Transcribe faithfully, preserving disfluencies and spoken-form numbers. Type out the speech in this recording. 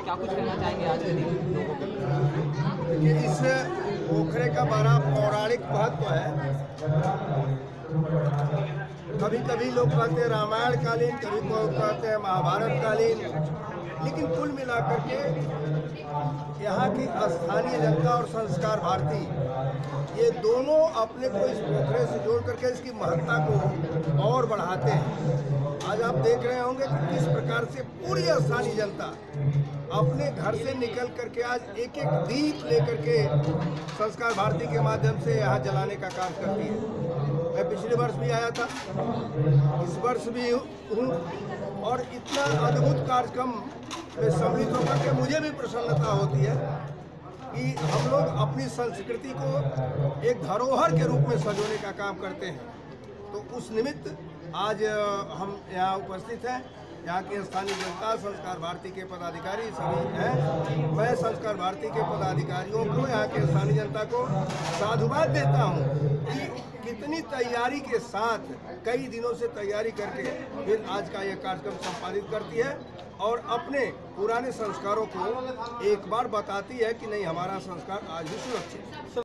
क्या कुछ कहना चाहेंगे आज के दिन लोगों को? देखिए, इस पोखरे का बड़ा पौराणिक महत्व है। कभी कभी लोग कहते हैं रामायण कालीन, कभी लोग कहते हैं महाभारत कालीन, लेकिन कुल मिलाकर के यहाँ की स्थानीय जनता और संस्कार भारती, ये दोनों अपने को इस पोखरे से जोड़ करके इसकी महत्ता को और बढ़ाते हैं। आज आप देख रहे होंगे कि किस प्रकार से पूरी स्थानीय जनता अपने घर से निकल करके आज एक एक दीप लेकर के संस्कार भारती के माध्यम से यहाँ जलाने का काम करती है। मैं पिछले वर्ष भी आया था, इस वर्ष भी हूँ, और इतना अद्भुत कार्यक्रम में सम्मिलित होकर के मुझे भी प्रसन्नता होती है कि हम लोग अपनी संस्कृति को एक धरोहर के रूप में संजोने का काम करते हैं। तो उस निमित्त आज हम यहाँ उपस्थित हैं। यहाँ की स्थानीय जनता, संस्कार भारती के पदाधिकारी सभी हैं। मैं संस्कार भारती के पदाधिकारियों को, यहाँ के स्थानीय जनता को साधुवाद देता हूँ कि कितनी तैयारी के साथ कई दिनों से तैयारी करके फिर आज का ये कार्यक्रम संपादित करती है और अपने पुराने संस्कारों को एक बार बताती है कि नहीं, हमारा संस्कार आज भी सुरक्षित है।